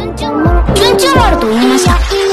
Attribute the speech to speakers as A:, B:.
A: チュンチュン丸と言いました。